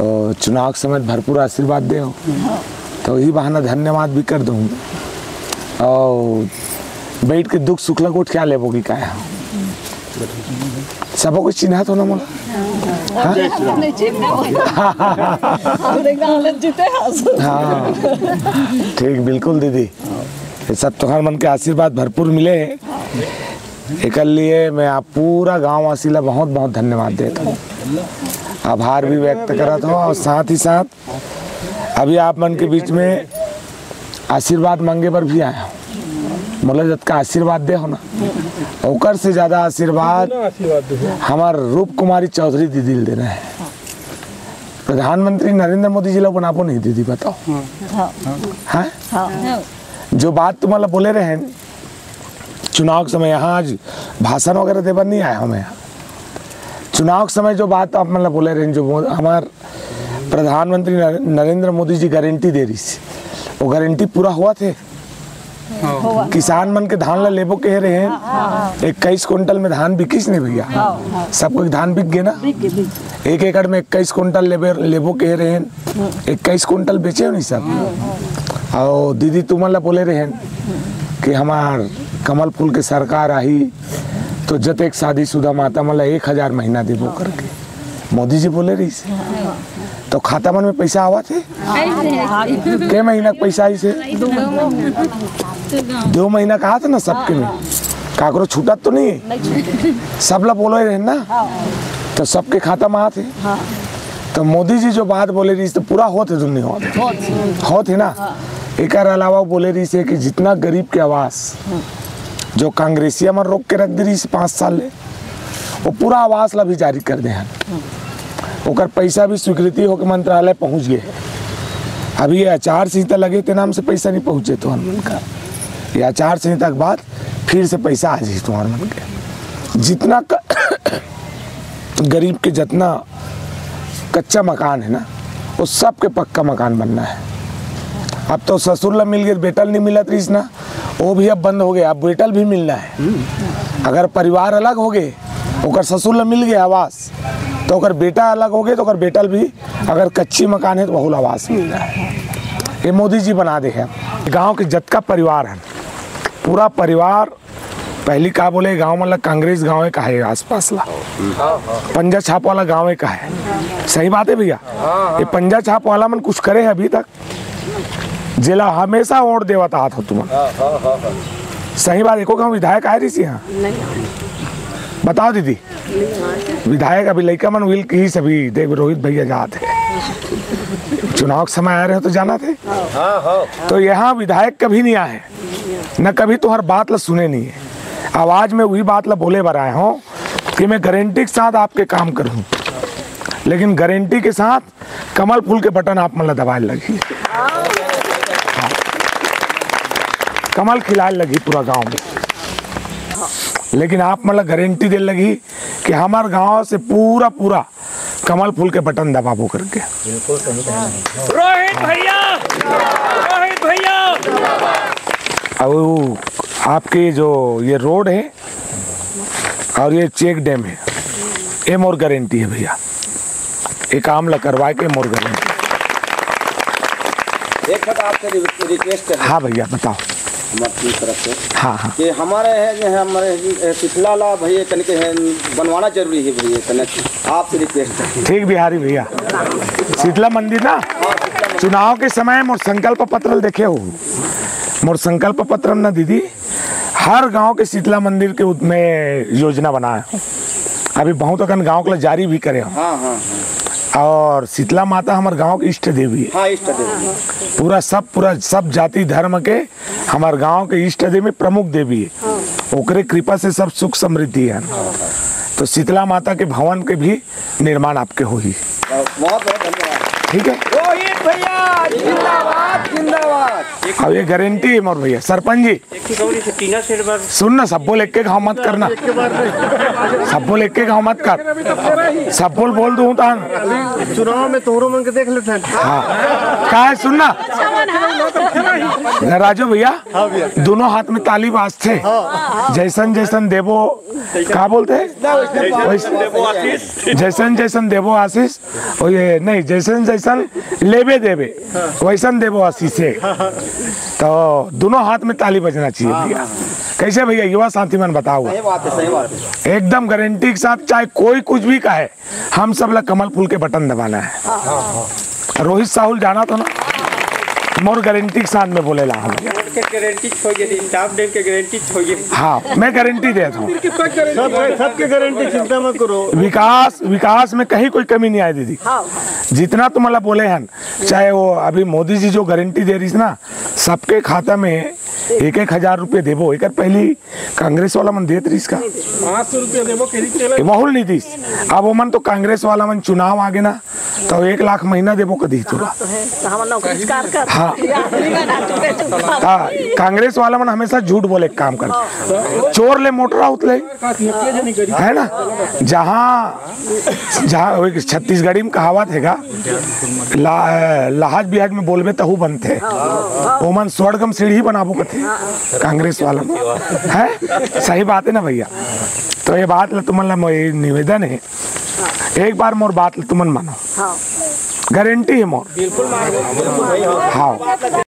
तो चुनाव के समय भरपूर आशीर्वाद दे हो, तो यही बहाना धन्यवाद भी कर दूँ। और बैठ के दुख सुख लगोट क्या लेबोगी का है, सबको कुछ चिन्हा तो ना मोला। हाँ ठीक, बिल्कुल दीदी, ये सब तुम्हारे मन के आशीर्वाद भरपूर मिले हैं, एक लिए मैं आप पूरा गांव वासी ला बहुत बहुत धन्यवाद देता हूँ, आभार भी व्यक्त करता हूँ। और साथ ही साथ अभी आप मन के बीच में आशीर्वाद मांगे पर भी आया हूँ, मोला जत का आशीर्वाद दे हो ना, ओकर से ज्यादा आशीर्वाद हमार रूप कुमारी चौधरी दीदी ले देना है। प्रधानमंत्री नरेंद्र मोदी जी लोग बनापो नहीं दीदी, बताओ। हाँ जो बात तुम्हारा बोले रहे चुनाव के समय, यहाँ आज भाषण वगैरह देवर नहीं आया हमें, चुनाव के समय जो बात आप मतलब बोले रहे, जो हमार प्रधानमंत्री नरेंद्र मोदी जी गारंटी दे रही, वो गारंटी पूरा हुआ थे। किसान मन के धान ला लेबो कह रहे हैं, 21 कुंटल में धान बिकिस नहीं भैया, सबको धान बिक गए ना, 1 एकड़ में 21 कुंटल लेबो कह रहे हैं, 21 कुंटल बेचे हो नहीं सब। और दीदी तुम ला बोले रहे कि हमार कमल फूल के सरकार आई तो जत एक शादीशुदा माता मतलब 1000 महीना देबो करके मोदी जी बोले रही से, तो खाता मन में पैसा आवा थे के महीना पैसा आई से 2 महीना कहा था ना सबके में, काकरो छूटा तो नहीं, सब ला बोले रहे ना, तो सबके खाता में आते। तो मोदी जी जो बात बोले रही तो पूरा होते दुनिया होते ना। एक अलावा बोले रही से कि जितना गरीब के आवास जो कांग्रेसिया में रोक के रख दी रही 5 साल ले, वो पूरा आवास ला भी जारी कर दे हैं, ओकर पैसा भी स्वीकृति होकर मंत्रालय पहुंच गए। अभी ये आचार संहिता लगे थे नाम से पैसा नहीं पहुंचे तो मन का, ये आचार संहिता के बाद फिर से पैसा आ जाए तुम्हारे मन के। जितना गरीब के जितना कच्चा मकान है ना, वो सब के पक्का मकान बनना है। अब तो ससुर ला मिल गए, बेटल नहीं मिला रही ना, वो भी अब बंद हो गया, अब बेटल भी मिलना है। अगर परिवार अलग हो गए, ओकर ससुर ला मिल गया आवास, तो अगर बेटा अलग हो गए तो अगर बेटल भी अगर कच्ची मकान है तो बहुल आवास मिलना है। ये मोदी जी बना दे है। गांव के जत का परिवार है, पूरा परिवार पहली का बोले गांव मतलब कांग्रेस गांव का है, आसपास ला पंजा छाप वाला गांव का है। सही बात है भैया, ये पंजा छाप वाला मन कुछ करे है अभी तक, जिला हमेशा वोट देवता हाथ हो तुम। सही बात, एको गाँव विधायक आए रही यहाँ, बताओ दीदी। विधायक अभी लड़का मन विल की सभी देख रोहित भैया जाते चुनाव के समय आ रहे हो तो जाना थे। तो यहाँ विधायक कभी नहीं आए, न कभी तो हर बात ला सुने नहीं है। आवाज में वही बात ला बोले बर आए हो कि मैं गारंटी के साथ आपके काम करूँ, लेकिन गारंटी के साथ कमल फूल के बटन आप मतलब दबाए लगी, कमल खिलाए लगी पूरा गांव में। लेकिन आप मतलब गारंटी दे लगी कि हमारे गांव से पूरा पूरा कमल फूल के बटन दबाबो करके। रोहित भैया, रोहित भैया। और आपके जो ये रोड है और ये चेक डैम है, ये मोर गारंटी है भैया, ये काम ला करवाए के मोर गारंटी। एक बात आपसे रिक्वेस्ट है। हाँ भैया बताओ। हमारी तरफ से हाँ हाँ कि हमारे है जो है हमारे पिछला ला भैया तनिक है बनवाना जरूरी है भैया, तनिक आपसे रिक्वेस्ट है। ठीक बिहारी भैया, शीतला मंदिर ना चुनाव के समय मोर संकल्प पत्र देखे हो, मोर संकल्प पत्र ना दीदी हर गांव के शीतला मंदिर के में योजना बनाए, अभी बहुत अकन गांव के जारी भी करे हो। हाँ हाँ और शीतला माता हमारे गांव की इष्ट देवी है। हाँ इष्ट देवी पूरा सब जाति धर्म के हमारे गांव के इष्ट देवी प्रमुख देवी है, ओकरे कृपा से सब सुख समृद्धि है। तो शीतला माता के भवन के भी निर्माण आपके हो ही। बहुत बहुत धन्यवाद। ठीक है रोहित भैया जिंदाबाद। अब ये गारंटी है मोर भैया। सरपंच जी सुन ना, सब बोल एक एक मत करना, सब बोल एक एक मत कर, सब बोल दूं तान चुनाव में तोहरो मन के देख लेते हैं। हाँ का है सुनना राजू भैया, दोनों हाथ में ताली बाजते, जैसन जैसन देवो क्या बोलते हैं, जैसन जैसन देवो आशीष, और ये नहीं जैसन जैसन लेबे देवे वैसन देवो आशीष है। तो दोनों हाथ में ताली बजना चाहिए भैया। कैसे भैया युवा साथी मन बताओ? सही बात है, सही बात है। एकदम गारंटी के साथ, चाहे कोई कुछ भी कहे, हम सब लोग कमल फूल के बटन दबाना है। रोहित साहुल जाना तो ना मोर गारंटी के साथ में बोले ला हम गारंटी छोड़िए, स्टाफ डे के गारंटी छोड़िए। हाँ मैं गारंटी देता हूँ, सबके गारंटी, चिंता मत करो। विकास में कहीं कोई कमी नहीं आई दीदी। जितना तुम मतलब बोले हैं, चाहे वो अभी मोदी जी जो गारंटी दे रही है ना, सबके खाता में 1,000 रुपये देवो। एक पहली कांग्रेस वाला मन देत रही इसका 500 रुपया देवो बहुल नहीं दी। अब वो मन तो कांग्रेस वाला मन चुनाव आगे ना, तो 1 लाख महीना देवो कदी तो। हाँ कांग्रेस वाला मन हमेशा झूठ बोले काम कर, चोर ले मोटरा उतले है ना। जहाँ छत्तीसगढ़ी में कहावत हैगा, लहाज बिहाज में बोलबे तहु बनते, वो मन स्वर्ग में सीढ़ी बनाबो कथे कांग्रेस वाला है। सही बात है ना भैया। तो ये बात तुमन निवेदन है, एक बार मोर बात तुमन मानो, गारंटी है मोर। हाँ